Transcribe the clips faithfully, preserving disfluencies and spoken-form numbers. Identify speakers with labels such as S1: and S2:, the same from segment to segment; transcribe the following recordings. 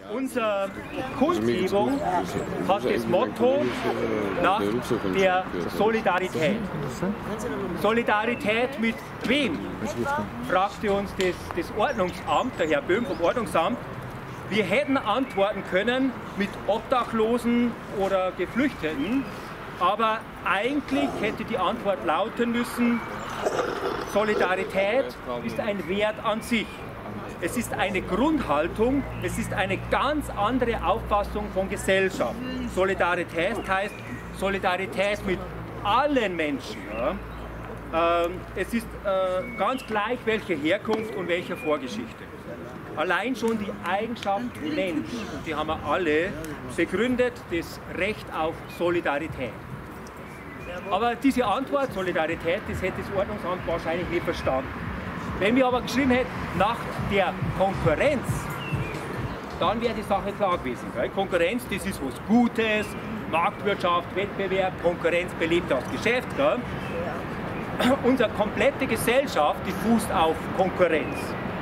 S1: Unsere Kundgebung hat das Motto nach der Solidarität. Solidarität mit wem? Fragte uns das, das Ordnungsamt, der Herr Böhm vom Ordnungsamt. Wir hätten antworten können mit Obdachlosen oder Geflüchteten, aber eigentlich hätte die Antwort lauten müssen, Solidarität ist ein Wert an sich. Es ist eine Grundhaltung, es ist eine ganz andere Auffassung von Gesellschaft. Solidarität heißt Solidarität mit allen Menschen. Ja. Es ist ganz gleich, welche Herkunft und welche Vorgeschichte. Allein schon die Eigenschaft Mensch, und die haben wir alle, begründet das Recht auf Solidarität. Aber diese Antwort, Solidarität, das hätte das Ordnungsamt wahrscheinlich nicht verstanden. Wenn wir aber geschrieben hätten, nach der Konkurrenz, dann wäre die Sache klar gewesen. Gell? Konkurrenz, das ist was Gutes, Marktwirtschaft, Wettbewerb, Konkurrenz belebt das Geschäft. Gell? Unsere komplette Gesellschaft, die fußt auf Konkurrenz.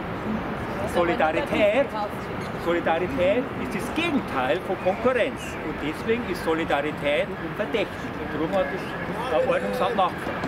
S1: Solidarität, Solidarität ist das Gegenteil von Konkurrenz. Und deswegen ist Solidarität verdächtig. Und darum hat das Ordnungsamt nachgefragt.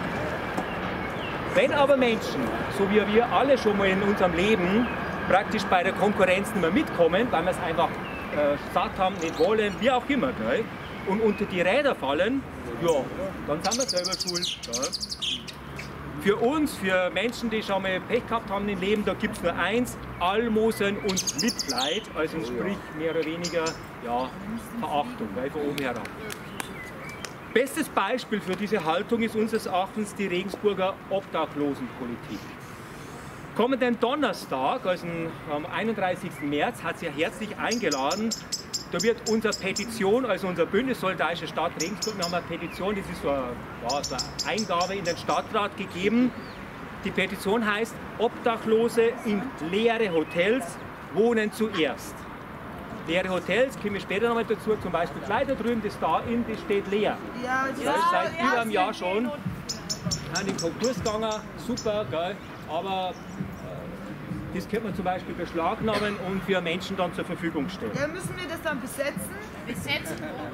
S1: Wenn aber Menschen, so wie wir alle schon mal in unserem Leben, praktisch bei der Konkurrenz nicht mehr mitkommen, weil wir es einfach äh, satt haben, nicht wollen, wie auch immer, gell, und unter die Räder fallen, ja, dann sind wir selber schuld. Gell. Für uns, für Menschen, die schon mal Pech gehabt haben im Leben, da gibt es nur eins, Almosen und Mitleid, also sprich mehr oder weniger ja, Verachtung, gell, von oben herab. Bestes Beispiel für diese Haltung ist unseres Erachtens die Regensburger Obdachlosenpolitik. Kommenden Donnerstag, also am einunddreißigsten März, hat sie herzlich eingeladen. Da wird unsere Petition, also unser Bündnis Solidarische Stadt Regensburg, wir haben eine Petition, das ist so eine, ja, so eine Eingabe in den Stadtrat gegeben. Die Petition heißt, Obdachlose in leere Hotels wohnen zuerst. Leere Hotels, kommen wir später nochmal dazu, zum Beispiel gleich da drüben, das da in, das steht leer. Ja, das ja, ist seit über einem Jahr schon. An den Konkurs gegangen, super, geil, aber äh, das könnte man zum Beispiel beschlagnahmen und für Menschen dann zur Verfügung stellen.
S2: Ja, müssen wir das dann besetzen? Besetzen?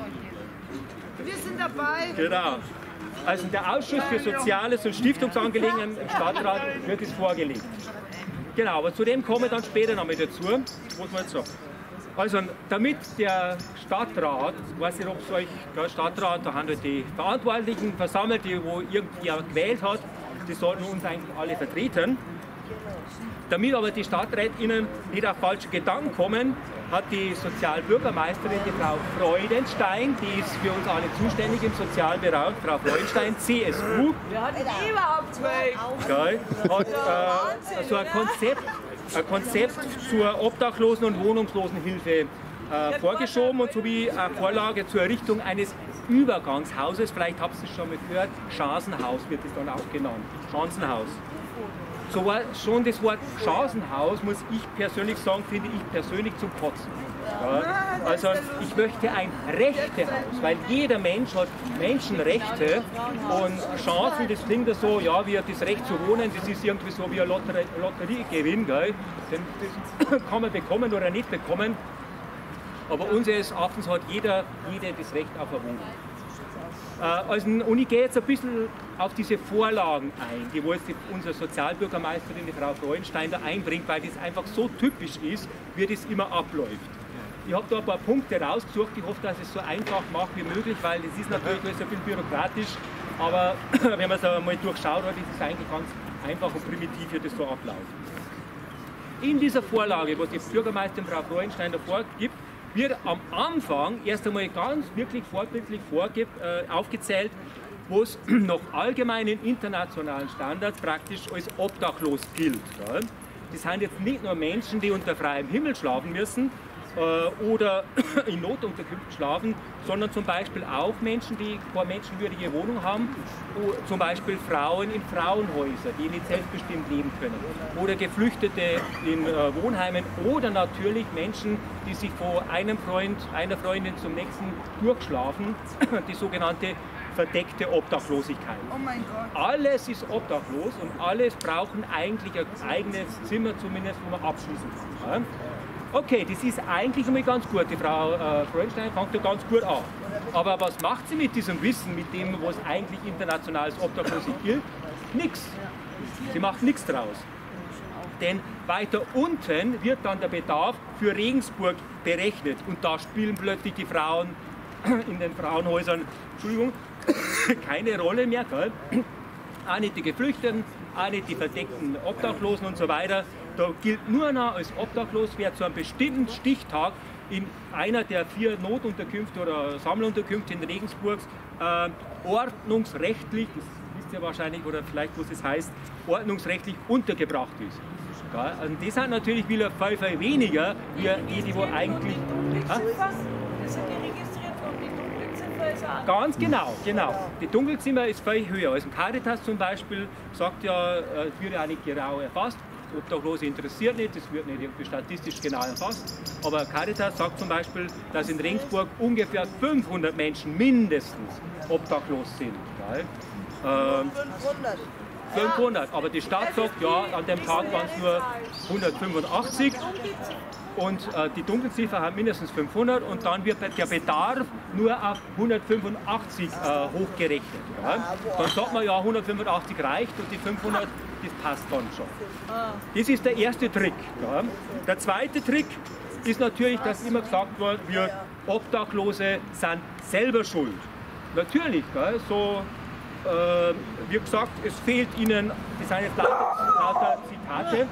S2: Wir sind dabei.
S1: Genau. Also der Ausschuss für Soziales und Stiftungsangelegenheiten im Stadtrat wird es vorgelegt. Genau, aber zu dem kommen wir dann später nochmal dazu, was man jetzt sagt. Also, damit der Stadtrat, ich weiß nicht, ob es euch, der Stadtrat, da haben halt die Verantwortlichen versammelt, die wo irgendjemand gewählt hat, die sollten uns eigentlich alle vertreten. Damit aber die StadträtInnen nicht auf falsche Gedanken kommen, hat die Sozialbürgermeisterin, die Frau Freudenstein, die ist für uns alle zuständig im Sozialbereich, Frau Freudenstein, C S U.
S2: Wir hatten überhaupt zwei.
S1: Geil, hat äh, so ein Konzept, ein Konzept zur Obdachlosen- und Wohnungslosenhilfe äh, vorgeschoben und sowie eine Vorlage zur Errichtung eines Übergangshauses, vielleicht habt ihr es schon mal gehört, Chancenhaus wird es dann auch genannt, Chancenhaus. So war schon das Wort Chancenhaus, muss ich persönlich sagen, finde ich persönlich zum Kotzen. Ja, also ich möchte ein Rechtehaus, weil jeder Mensch hat Menschenrechte und Chancen, das klingt ja so, ja, wie das Recht zu wohnen, das ist irgendwie so wie ein Lotterie, Lotteriegewinn, gell? Das kann man bekommen oder nicht bekommen, aber unseres Erachtens hat jeder, jeder das Recht auf eine Wohnung. Also, und ich gehe jetzt ein bisschen auf diese Vorlagen ein, die wo jetzt die, unsere Sozialbürgermeisterin, die Frau Freudenstein, da einbringt, weil das einfach so typisch ist, wie das immer abläuft. Ich habe da ein paar Punkte rausgesucht, ich hoffe, dass ich es so einfach mache wie möglich, weil es ist natürlich alles ein bisschen bürokratisch, aber wenn man es einmal durchschaut hat, ist es eigentlich ganz einfach und primitiv, wie das so abläuft. In dieser Vorlage, was die Bürgermeisterin Frau Freudenstein davor gibt, wird am Anfang erst einmal ganz wirklich vorbildlich vorgibt, äh, aufgezählt, wo es nach allgemeinen internationalen Standards praktisch als obdachlos gilt. Ja. Das sind jetzt nicht nur Menschen, die unter freiem Himmel schlafen müssen äh, oder in Notunterkünften schlafen, sondern zum Beispiel auch Menschen, die keine menschenwürdige Wohnung haben, zum Beispiel Frauen in Frauenhäusern, die nicht selbstbestimmt leben können, oder Geflüchtete in äh, Wohnheimen oder natürlich Menschen, die sich von einem Freund, einer Freundin zum nächsten durchschlafen, die sogenannte verdeckte Obdachlosigkeit.
S2: Oh mein Gott.
S1: Alles ist obdachlos und alles brauchen eigentlich ein eigenes Zimmer zumindest, wo man abschließen kann. Ja? Okay, das ist eigentlich einmal ganz gut. Die Frau äh, Freudenstein fängt da ganz gut an. Aber was macht sie mit diesem Wissen, mit dem, was eigentlich international als Obdachlose gilt? Nichts. Sie macht nichts draus. Denn weiter unten wird dann der Bedarf für Regensburg berechnet. Und da spielen plötzlich die Frauen in den Frauenhäusern, Entschuldigung, keine Rolle mehr. Gell? Auch nicht die Geflüchteten, auch nicht die verdeckten Obdachlosen und so weiter. Da gilt nur noch als obdachlos, wer zu einem bestimmten Stichtag in einer der vier Notunterkünfte oder Sammlerunterkünfte in Regensburg äh, ordnungsrechtlich, das wisst ihr wahrscheinlich oder vielleicht was es heißt, ordnungsrechtlich untergebracht ist. Ja, und das sind natürlich wieder viel, viel weniger, wie die, die wo eigentlich... Ha? Ganz genau, genau. Die Dunkelzimmer ist viel höher. Also Caritas zum Beispiel sagt ja, es wird ja auch nicht genau erfasst. Obdachlose interessiert nicht, das wird nicht statistisch genau erfasst. Aber Caritas sagt zum Beispiel, dass in Regensburg ungefähr fünfhundert Menschen mindestens obdachlos sind. Ähm,
S2: fünfhundert.
S1: fünfhundert, aber die Stadt sagt, ja, an dem Tag waren es nur hundertfünfundachtzig und äh, die Dunkelziffer haben mindestens fünfhundert und dann wird der Bedarf nur auf hundertfünfundachtzig äh, hochgerechnet. Ja. Dann sagt man, ja, hundertfünfundachtzig reicht und die fünfhundert, das passt dann schon. Das ist der erste Trick. Ja. Der zweite Trick ist natürlich, dass immer gesagt wird, Obdachlose sind selber schuld. Natürlich, gell, so äh, wie gesagt, es fehlt ihnen, das sind jetzt lauter, lauter Zitate,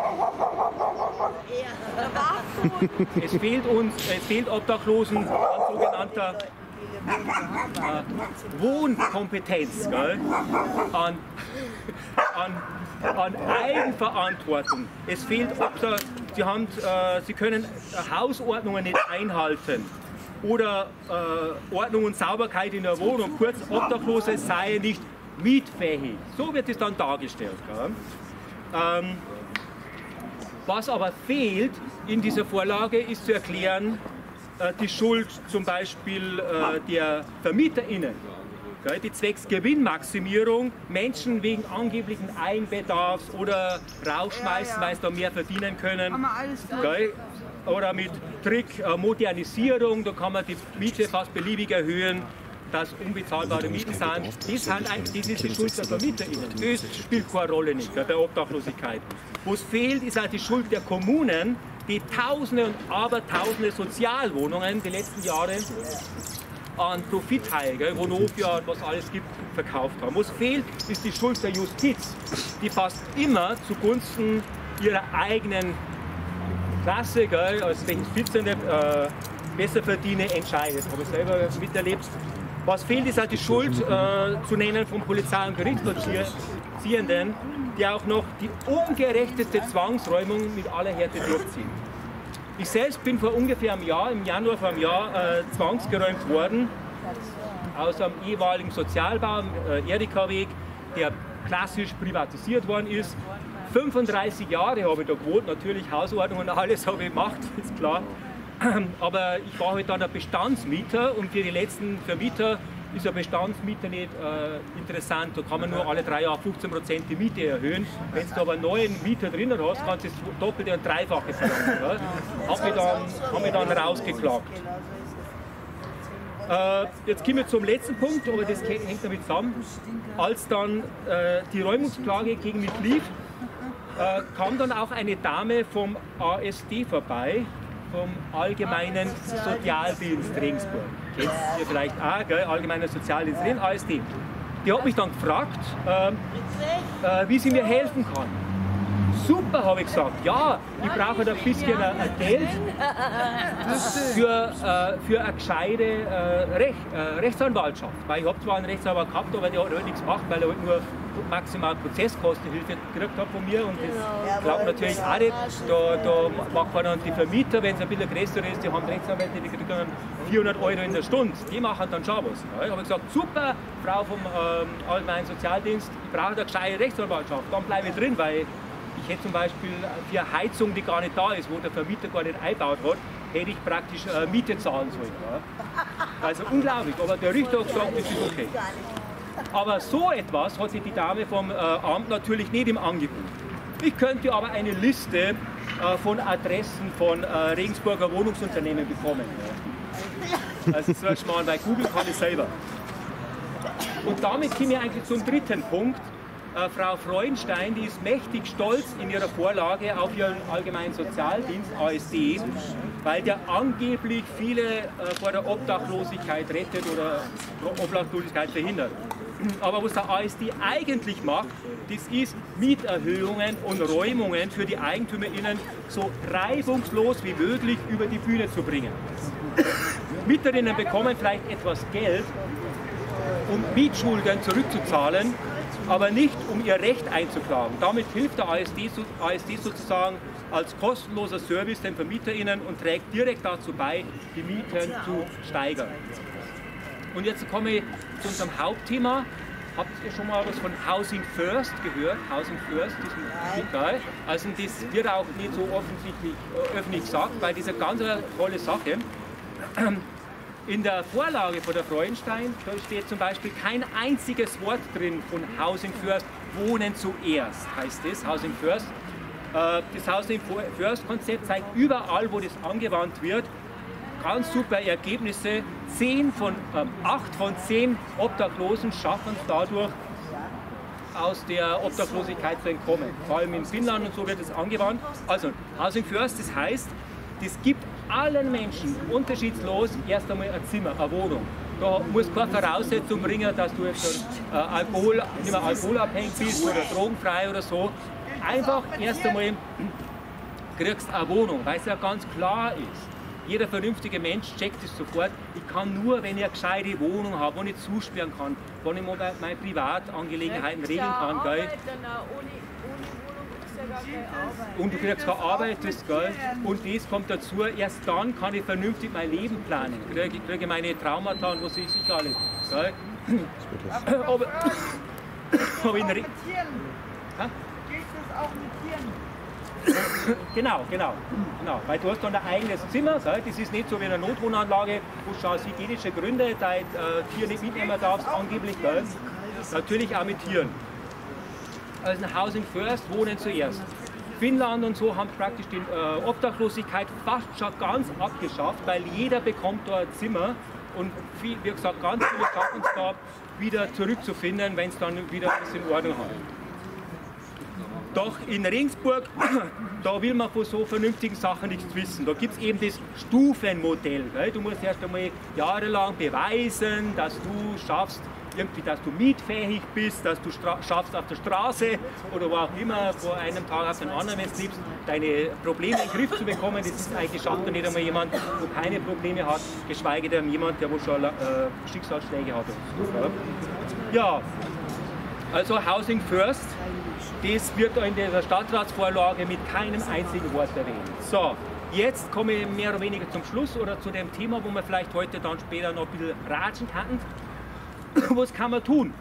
S1: es fehlt uns, es fehlt Obdachlosen an sogenannter äh, Wohnkompetenz, gell? An, an, an Eigenverantwortung. Es fehlt, Obdach, sie, haben, äh, sie können Hausordnungen nicht einhalten. Oder äh, Ordnung und Sauberkeit in der Wohnung. Kurz, Obdachlose seien nicht mietfähig. So wird es dann dargestellt. Ähm, was aber fehlt in dieser Vorlage, ist zu erklären, äh, die Schuld zum Beispiel äh, der VermieterInnen. Gell, die zwecks Gewinnmaximierung Menschen wegen angeblichen Eigenbedarfs oder rausschmeißen, weil sie da mehr verdienen können. Gell, oder mit Trick äh, Modernisierung, da kann man die Miete fast beliebig erhöhen, dass unbezahlbare Mieten sind. Das, sind eigentlich, das ist die Schuld der VermieterInnen. Das spielt keine Rolle nicht, bei der Obdachlosigkeit. Was fehlt, ist auch die Schuld der Kommunen, die Tausende und Abertausende Sozialwohnungen die letzten Jahre an Profithai, Vonovia und was alles gibt, verkauft haben. Was fehlt, ist die Schuld der Justiz, die fast immer zugunsten ihrer eigenen Klasse, gell, als Vierzehnte äh, Besserverdiener entscheidet. Habe ich selber miterlebt. Was fehlt, ist auch die Schuld äh, zu nennen von Polizei- und Gerichtsvollziehenden, die auch noch die ungerechteste Zwangsräumung mit aller Härte durchziehen. Ich selbst bin vor ungefähr einem Jahr, im Januar vor einem Jahr, äh, zwangsgeräumt worden aus einem ehemaligen Sozialbau, äh, Erika-Weg, der klassisch privatisiert worden ist. fünfunddreißig Jahre habe ich da gewohnt, natürlich Hausordnung und alles habe ich gemacht, ist klar. Aber ich war halt dann ein Bestandsmieter und für die letzten Vermieter ist ein Bestandsmieter nicht äh, interessant. Da kann man nur alle drei Jahre fünfzehn Prozent die Miete erhöhen. Wenn du aber einen neuen Mieter drinnen hast, kannst du das Doppelte und Dreifache verlangen. Ja? Habe ich dann, hab ich dann rausgeklagt. Äh, jetzt kommen wir zum letzten Punkt, aber das hängt damit zusammen. Als dann äh, die Räumungsklage gegen mich lief, äh, kam dann auch eine Dame vom A S D vorbei, vom Allgemeinen Sozialdienst Regensburg. Kennt ihr vielleicht auch, gell? Allgemeiner Sozialdienst Regensburg, A S D. Die hat mich dann gefragt, äh, äh, wie sie mir helfen kann. Super, habe ich gesagt. Ja, ich brauche ein bisschen äh, Geld für, äh, für eine gescheite äh, Rech, äh, Rechtsanwaltschaft. Weil ich habe zwar einen Rechtsanwalt gehabt, aber der hat halt nichts gemacht, weil er halt nur maximal Prozesskostenhilfe gekriegt hat von mir. Und das glaubt natürlich auch nicht. Da, da macht man dann die Vermieter, wenn es ein bisschen größer ist, die haben Rechtsanwälte, die kriegen dann vierhundert Euro in der Stunde. Die machen dann schon was. Ja, ich habe gesagt, super, Frau vom ähm, Allgemeinen Sozialdienst, ich brauche eine gescheite Rechtsanwaltschaft. Dann bleibe ich drin, weil ich hätte zum Beispiel für eine Heizung, die gar nicht da ist, wo der Vermieter gar nicht eingebaut hat, hätte ich praktisch äh, Miete zahlen sollen. Ja. Also unglaublich, aber der Richter hat gesagt, das ist okay. Aber so etwas hat sich die Dame vom äh, Amt natürlich nicht im Angebot. Ich könnte aber eine Liste äh, von Adressen von äh, Regensburger Wohnungsunternehmen bekommen. Ja. Also so ein Schmarrn, weil Google kann ich selber. Und damit kommen wir eigentlich zum dritten Punkt. Äh, Frau Freudenstein, die ist mächtig stolz in ihrer Vorlage auf ihren allgemeinen Sozialdienst, A S D, weil der angeblich viele äh, vor der Obdachlosigkeit rettet oder Obdachlosigkeit verhindert. Aber was der A S D eigentlich macht, das ist Mieterhöhungen und Räumungen für die EigentümerInnen so reibungslos wie möglich über die Bühne zu bringen. Mieterinnen bekommen vielleicht etwas Geld, um Mietschulden zurückzuzahlen, aber nicht um ihr Recht einzuklagen. Damit hilft der A S D, A S D sozusagen als kostenloser Service den VermieterInnen und trägt direkt dazu bei, die Mieten zu steigern. Und jetzt komme ich zu unserem Hauptthema. Habt ihr schon mal was von Housing First gehört? Housing First, diesem Teil. Also das wird auch nicht so offensichtlich äh, öffentlich gesagt, weil das ist eine ganz tolle Sache. In der Vorlage von der Freudenstein, da steht zum Beispiel kein einziges Wort drin von Housing First, Wohnen zuerst heißt das, Housing First. Das Housing First Konzept zeigt überall, wo das angewandt wird, ganz super Ergebnisse. Zehn von, äh, acht von zehn Obdachlosen schaffen es dadurch, aus der Obdachlosigkeit zu entkommen. Vor allem in Finnland und so wird es angewandt. Also Housing First, das heißt, das gibt allen Menschen unterschiedslos erst einmal ein Zimmer, eine Wohnung. Da muss keine Voraussetzung bringen, dass du jetzt äh, Alkohol, nicht mehr alkoholabhängig bist oder drogenfrei oder so. Einfach erst einmal kriegst eine Wohnung, weil es ja ganz klar ist. Jeder vernünftige Mensch checkt es sofort. Ich kann nur, wenn ich eine gescheite Wohnung habe, wo ich zusperren kann, wo ich meine Privatangelegenheiten regeln kann. Gell? Und du kriegst keine Arbeit, das Geld. Und das kommt dazu, erst dann kann ich vernünftig mein Leben planen. Ich kriege meine Traumata und was weiß ich alles. Gell? Aber, aber in Re
S2: auch mit Tieren?
S1: Genau, genau, genau. Weil du hast dann ein eigenes Zimmer, das ist nicht so wie in einer Notwohnanlage, wo du aus hygienischen Gründen dein äh, Tier nicht mitnehmen darfst, angeblich. Gell? Natürlich auch mit Tieren. Also ein Housing First, Wohnen zuerst. Finnland und so haben praktisch die äh, Obdachlosigkeit fast schon ganz abgeschafft, weil jeder bekommt da ein Zimmer und wie, wie gesagt, ganz viele schaffen es da wieder zurückzufinden, wenn es dann wieder alles in Ordnung hat. Doch in Regensburg, da will man von so vernünftigen Sachen nichts wissen. Da gibt es eben das Stufenmodell. Gell? Du musst erst einmal jahrelang beweisen, dass du schaffst, irgendwie, dass du mietfähig bist, dass du schaffst auf der Straße oder wo auch immer, vor einem Tag auf den anderen, wenn du liebst, deine Probleme in den Griff zu bekommen. Das ist eigentlich schafft doch nicht einmal jemand, der keine Probleme hat, geschweige denn jemand, der wo schon äh, Schicksalsschläge hat. Ja, also Housing First. Das wird in der Stadtratsvorlage mit keinem einzigen Wort erwähnt. So, jetzt komme ich mehr oder weniger zum Schluss oder zu dem Thema, wo wir vielleicht heute dann später noch ein bisschen ratschen kann. Was kann man tun?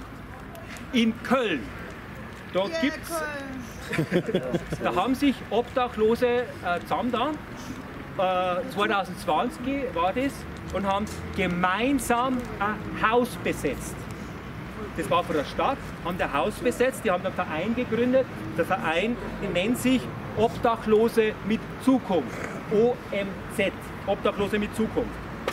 S1: In Köln, da
S2: yeah,
S1: gibt's,
S2: Köln.
S1: da haben sich Obdachlose äh, zusammen da, äh, zwanzig zwanzig war das, und haben gemeinsam ein Haus besetzt. Das war von der Stadt, haben ein Haus besetzt, die haben einen Verein gegründet. Der Verein nennt sich Obdachlose mit Zukunft, O M Z, Obdachlose mit Zukunft.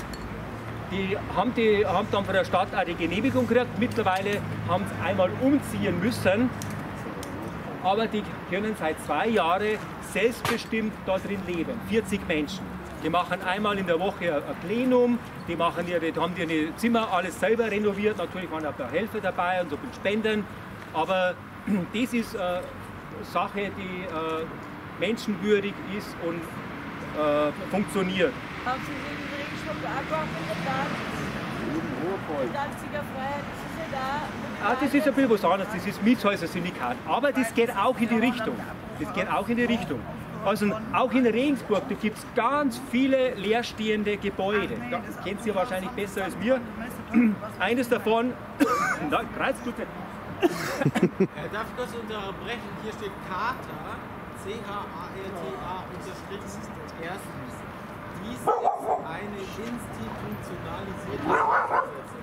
S1: Die haben, die haben dann von der Stadt auch die Genehmigung gekriegt. Mittlerweile haben sie einmal umziehen müssen, aber die können seit zwei Jahren selbstbestimmt da drin leben, vierzig Menschen. Die machen einmal in der Woche ein Plenum, die, machen ihre, die haben ihre Zimmer alles selber renoviert, natürlich waren auch ein paar Helfer dabei und so viel Spenden, aber das ist eine Sache, die äh, menschenwürdig ist und äh, funktioniert.
S3: Haben Sie in Regensburg auch gemacht? Danziger Freiheit, das ist ja da.
S1: Ah, das ist ein bisschen was anderes, das ist Mietshäuser-Syndikat, aber das geht auch in die Richtung. Das geht auch in die Richtung. Also auch in Regensburg, da gibt es ganz viele leerstehende Gebäude. Das kennt ihr wahrscheinlich besser als wir. Eines davon, na, Kreuz, gut.
S4: Darf ich das unterbrechen? Hier steht Charta, C H A R T A unterstrich erstens. Dies ist eine institutionalisierte Hausbesetzung.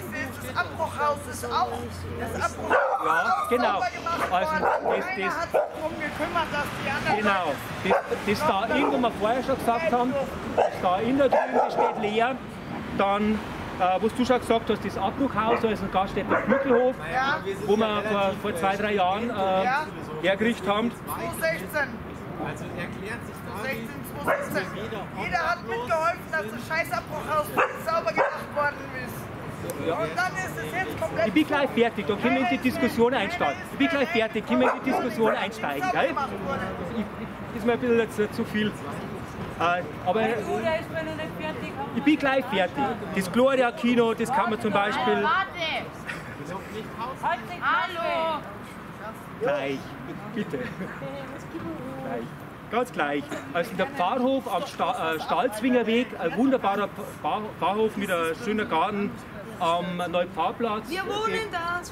S2: Das Abbruchhaus ist auch. Das Abbruchhaus
S1: Ja, genau.
S2: ist
S1: Also
S2: worden.
S1: das,
S2: Keiner
S1: das,
S2: hat darum gekümmert, dass die anderen
S1: Genau, das, das da in, wo wir vorher schon gesagt haben, das da in da drüben, das steht leer. Dann, äh, was du schon gesagt hast, das Abbruchhaus, also ein Gaststätte Flügelhof,
S2: Ja.
S1: wo wir vor, vor zwei, drei Jahren äh,
S2: Ja.
S1: hergerichtet haben.
S2: zweitausendsechzehn.
S4: Also erklärt sich damit,
S2: sechzehn, zweitausendsechzehn. Jeder hat mitgeholfen, dass das Scheißabbruchhaus sauber gemacht worden ist.
S1: Ja.
S2: Und dann ist es jetzt komplett.
S1: Ich bin gleich fertig, dann können wir in die Diskussion einsteigen. Ich bin gleich fertig, können wir in die Diskussion einsteigen. Gell? Ich, ich, ist mir ein bisschen jetzt zu viel. Äh, aber
S3: Du, der ist mir noch nicht fertig.
S1: ich bin gleich fertig. Das Gloria Kino, das kann man zum Beispiel
S3: Warte! Halt dich Hallo!
S1: gleich, bitte. Gleich. Ganz gleich. Also der Pfarrhof am Sta äh, Stalzwingerweg, ein wunderbarer Pfarr Pfarrhof mit einem schönen Garten am Neupfarrplatz.
S2: Wir wohnen da.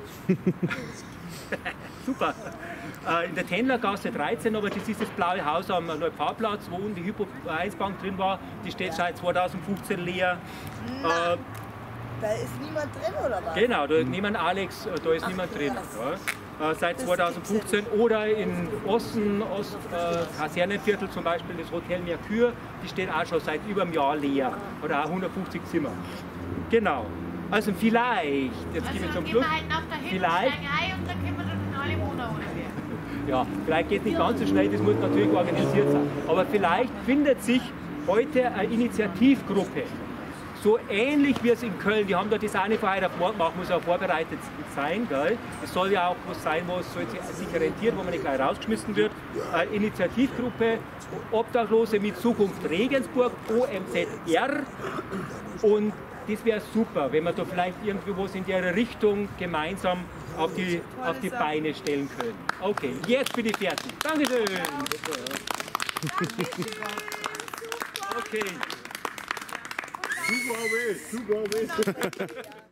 S1: Super. Äh, in der Tendlergasse dreizehn, aber das ist das blaue Haus am Neupfarrplatz, wo unten die Hypo eins Bank drin war. Die steht seit zweitausendfünfzehn leer. Äh,
S2: Da ist niemand drin, oder was?
S1: Genau, da ist niemand Alex, äh, da ist niemand drin. Ja. Äh, seit zweitausendfünfzehn. Oder in Osten, Ost, äh, Kasernenviertel zum Beispiel, das Hotel Mercure, die steht auch schon seit über einem Jahr leer. Oder auch hundertfünfzig Zimmer. Genau. Also vielleicht, jetzt
S3: Also
S1: gehen wir
S3: dann
S1: zum
S3: gehen
S1: Schluss.
S3: wir halt nach dahin,
S1: Vielleicht,
S3: steigen ein und dann können wir dann in alle Wohnungen werden.
S1: ja, vielleicht geht es nicht ganz so schnell, das muss natürlich organisiert sein. Aber vielleicht findet sich heute eine Initiativgruppe, so ähnlich wie es in Köln, die haben da das auch nicht vorher davor gemacht, muss auch vorbereitet sein, gell? Es soll ja auch was sein, wo es soll sich rentiert, wo man nicht gleich rausgeschmissen wird. Eine Initiativgruppe, Obdachlose mit Zukunft Regensburg, O M Z R. Und das wäre super, wenn wir da vielleicht irgendwie was in der Richtung gemeinsam auf die, auf die Beine stellen können. Okay, jetzt bin ich fertig. Dankeschön. Okay.
S5: Super, super.